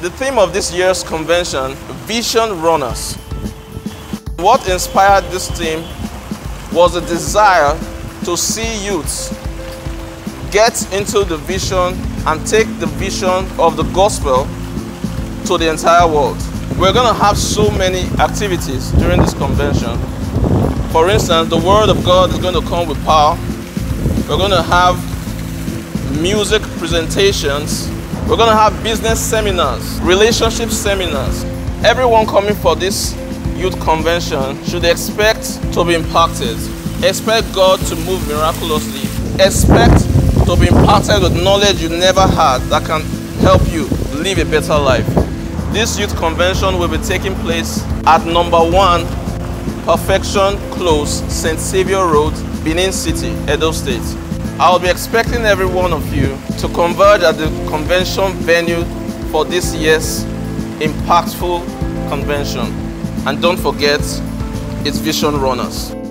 The theme of this year's convention, Vision Runners. What inspired this theme was a desire to see youths get into the vision and take the vision of the gospel to the entire world. We're going to have so many activities during this convention. For instance, the Word of God is going to come with power. We're going to have music presentations. We're going to have business seminars, relationship seminars. Everyone coming for this youth convention should expect to be impacted. Expect God to move miraculously. Expect to be impacted with knowledge you never had that can help you live a better life. This youth convention will be taking place at number 1 Perfection Close, St. Saviour Road, Benin City, Edo State. I'll be expecting every one of you to converge at the convention venue for this year's impactful convention. And don't forget, it's Vision Runners.